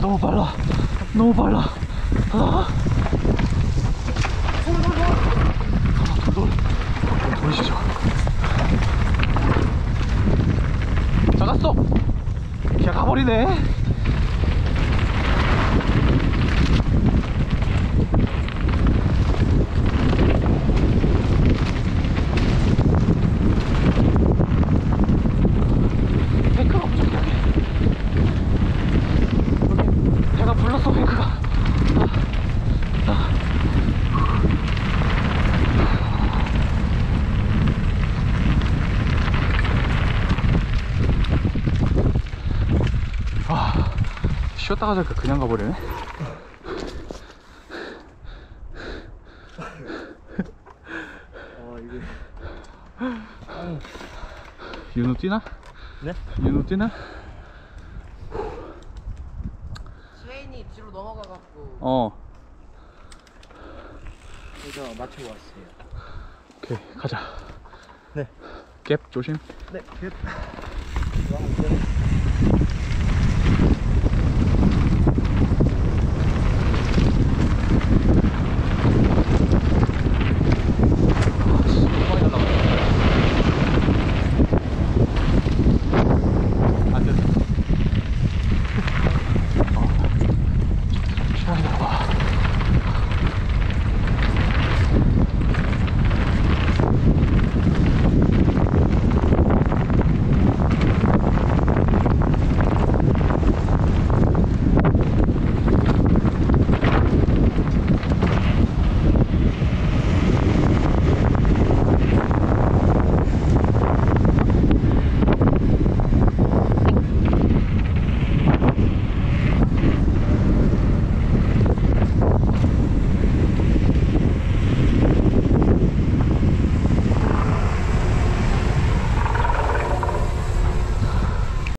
너무 빨라. 너무 빨라. 아. 돌리시죠. 작았어. 그냥 가버리네. 탱크가 부족해. 여기 배가 불렀어. 탱크가. 쉬었다가 잠깐 그냥 가버리네. 윤호 뛰나? 네? 윤호 뛰나? 체인이 뒤로 넘어가갖고 그래서 맞추고 왔어요. 오케이 가자. 네. 갭 조심. 네.